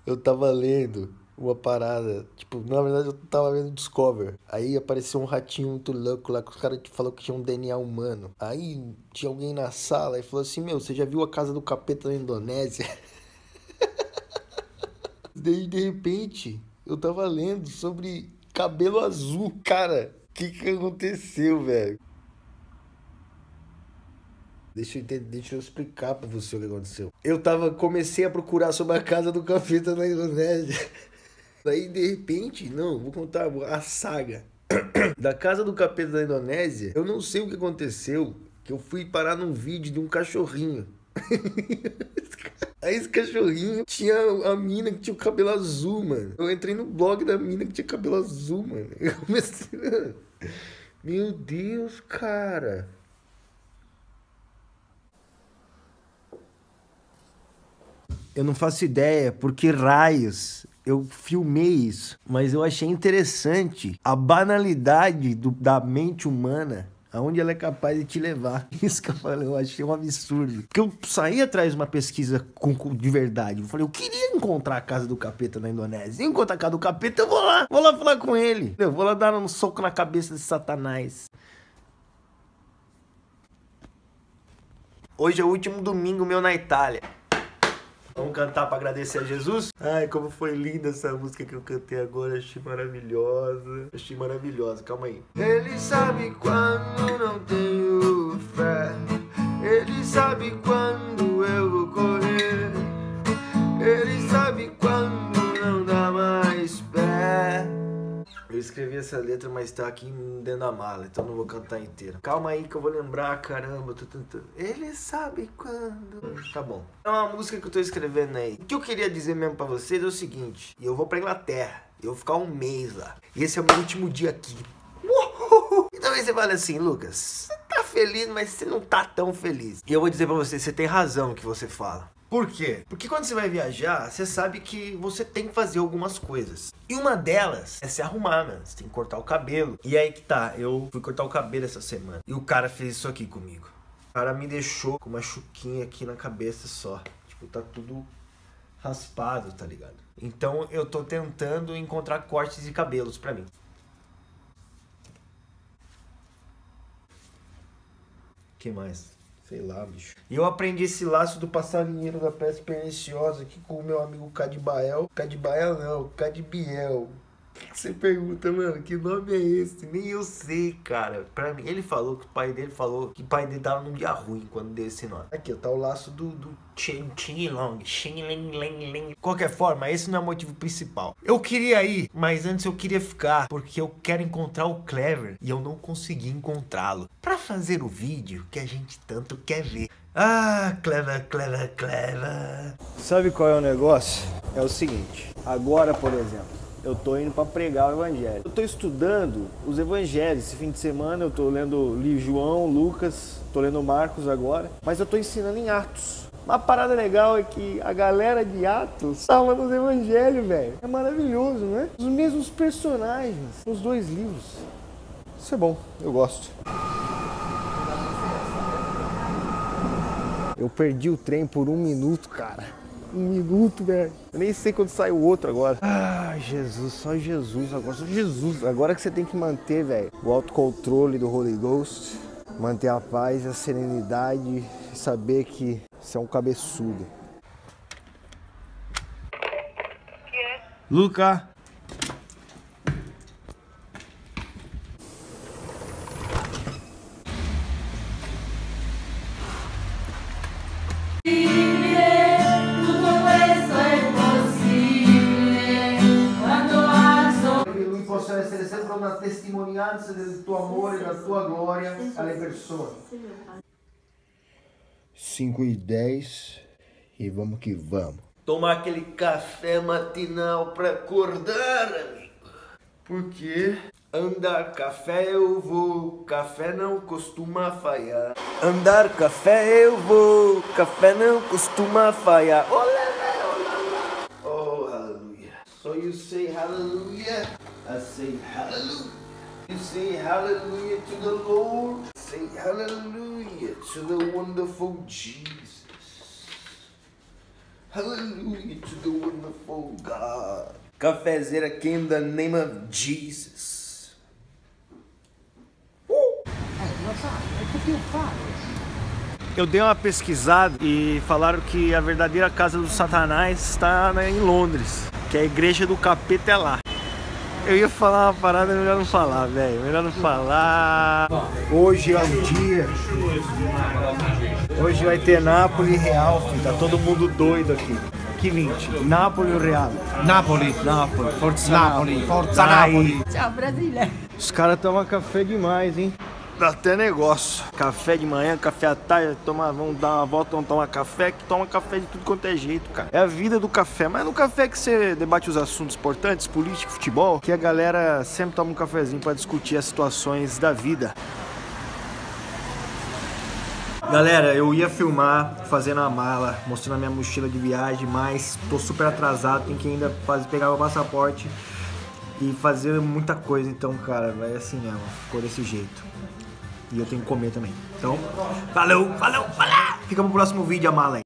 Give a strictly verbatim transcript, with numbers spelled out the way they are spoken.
Eu tava lendo uma parada, tipo, na verdade eu tava vendo Discover. Aí apareceu um ratinho muito louco lá, que os caras falaram que tinha um D N A humano. Aí tinha alguém na sala e falou assim, meu, você já viu a Casa do Capeta na Indonésia? Daí, de repente, eu tava lendo sobre cabelo azul. Cara, o que que aconteceu, velho? Deixa eu entender, deixa eu explicar pra você o que aconteceu. Eu tava, comecei a procurar sobre a Casa do Capeta na Indonésia. Daí, de repente, não, vou contar a saga da Casa do Capeta da Indonésia. Eu não sei o que aconteceu, que eu fui parar num vídeo de um cachorrinho. Aí esse cachorrinho tinha a mina que tinha o cabelo azul, mano. Eu entrei no blog da mina que tinha cabelo azul, mano. Eu comecei... Meu Deus, cara. Eu não faço ideia por que raios eu filmei isso, mas eu achei interessante a banalidade do, da mente humana, aonde ela é capaz de te levar. Isso que eu falei, eu achei um absurdo. Porque eu saí atrás de uma pesquisa com, com- de verdade. Eu falei, eu queria encontrar a Casa do Capeta na Indonésia. Se eu encontrar a Casa do Capeta, eu vou lá, vou lá falar com ele. Eu vou lá dar um soco na cabeça de Satanás. Hoje é o último domingo meu na Itália. Vamos cantar para agradecer a Jesus? Ai, como foi linda essa música que eu cantei agora. Achei maravilhosa. Achei maravilhosa. Calma aí. Ele sabe quando não tenho fé. Ele sabe quando eu vou correr. Ele sabe quando não dá mais pé. Eu escrevi essa letra, mas tá aqui dentro da mala, então não vou cantar inteira. Calma aí que eu vou lembrar, caramba, eu tô tentando. Ele sabe quando... Tá bom. É uma música que eu tô escrevendo aí. O que eu queria dizer mesmo pra vocês é o seguinte. Eu vou pra Inglaterra, eu vou ficar um mês lá. E esse é o meu último dia aqui. Uhul. Então aí você fala assim, Lucas, você tá feliz, mas você não tá tão feliz. E eu vou dizer pra você, você tem razão no que você fala. Por quê? Porque quando você vai viajar, você sabe que você tem que fazer algumas coisas. E uma delas é se arrumar, mano. Você tem que cortar o cabelo. E aí que tá, eu fui cortar o cabelo essa semana. E o cara fez isso aqui comigo. O cara me deixou com uma chuquinha aqui na cabeça só. Tipo, tá tudo raspado, tá ligado? Então eu tô tentando encontrar cortes de cabelos pra mim. O que mais? Sei lá, bicho. E eu aprendi esse laço do passarinheiro da peste perniciosa aqui com o meu amigo Cadibael. Cadibael não, Cadibiel. O que você pergunta, mano? Que nome é esse? Nem eu sei, cara. Pra mim, ele falou que o pai dele falou que o pai dele tava num dia ruim quando deu esse nome. Aqui, ó, tá o laço do, do Chin Chin Long. Chin Ling Ling Ling. Qualquer forma, esse não é o motivo principal. Eu queria ir, mas antes eu queria ficar, porque eu quero encontrar o Clever e eu não consegui encontrá-lo. Pra fazer o vídeo que a gente tanto quer ver. Ah, Clever, Clever, Clever. Sabe qual é o negócio? É o seguinte, agora, por exemplo, eu tô indo para pregar o evangelho. Eu tô estudando os evangelhos. Esse fim de semana eu tô lendo João, Lucas, tô lendo Marcos agora, mas eu tô ensinando em Atos. Uma parada legal é que a galera de Atos fala nos evangelhos, velho. É maravilhoso, né? Os mesmos personagens nos dois livros. Isso é bom, eu gosto. Eu perdi o trem por um minuto, cara. Um minuto, velho. Eu nem sei quando sai o outro agora. Ah, Jesus, só Jesus agora. Só Jesus. Agora que você tem que manter, velho, o autocontrole do Holy Ghost. Manter a paz, a serenidade. E saber que você é um cabeçudo. Luca. Posso essere sempre una testimonianza del tuo amore, da tua gloria alle persone. cinco e dez e vamos que vamos. Tomar aquele café matinal pra acordar, amigo. Porque andar café eu vou, café não costuma falhar. Andar café eu vou, café não costuma falhar. Olá, olá. Oh, hallelujah. So you say hallelujah. I say hallelujah. You say hallelujah to the Lord. Say hallelujah to the wonderful Jesus. Hallelujah to the wonderful God. Cafezeira aqui in the name of Jesus. Uh! Eu dei uma pesquisada e falaram que a verdadeira casa do Satanás está em Londres, que a igreja do capeta é lá. Eu ia falar uma parada, melhor não falar, velho. Melhor não falar. Hoje é o dia. Hoje vai ter Napoli e Real, filho. Tá todo mundo doido aqui. Que vinte? Napoli ou Real? Napoli. Napoli. Forza Napoli. Napoli. Forza Napoli. Ciao Brasile. Os caras tomam café demais, hein? Dá até negócio. Café de manhã, café à tarde, toma, vamos dar uma volta, vamos tomar café, que toma café de tudo quanto é jeito, cara. É a vida do café, mas no café que você debate os assuntos importantes, política, futebol, que a galera sempre toma um cafezinho pra discutir as situações da vida. Galera, eu ia filmar fazendo a mala, mostrando a minha mochila de viagem, mas tô super atrasado, tenho que ainda fazer, pegar o passaporte e fazer muita coisa, então, cara, vai assim mesmo, ficou desse jeito. E eu tenho que comer também. Então, valeu, valeu, valeu! Fica pro próximo vídeo a mala aí.